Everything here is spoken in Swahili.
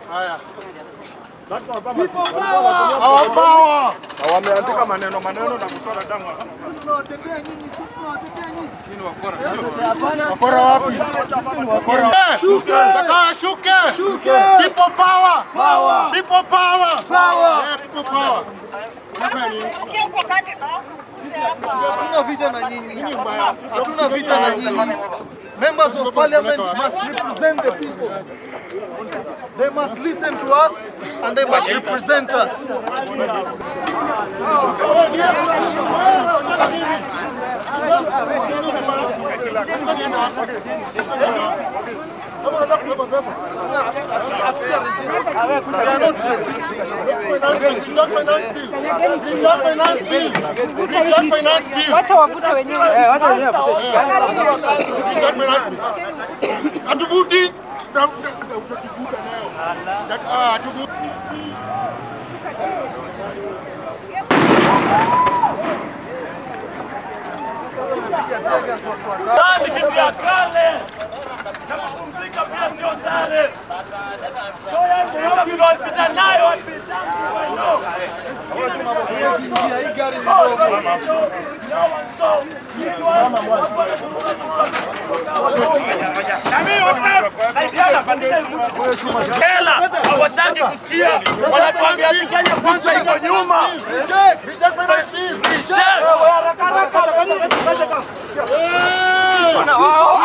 Haya. Our power. Wameandika maneno na kuchora damu. Tunawatetea nyinyi, tunawatetea nyinyi. Nini wakora? Wakora wapi? Wakora. Shuke. Saka shuke. Shuke. People power. Power. People power. Power. Yeah, people power. Hatuna vita na nyinyi. Hatuna vita na nyinyi. Members of parliament must represent the people. They must listen to us and they must represent us. Wacha wavute wenyewe. Wacha wenyewe wavute. Atuvuti. Kitu ya kale. Kama kumzika pia sio sare. Sio yangu tunapita nayo wapinzani wao. Hii gari ni ndogo. Hela hawataki kusikia. Wanatuambia Kenya kwanza iko nyuma. Haraka haraka.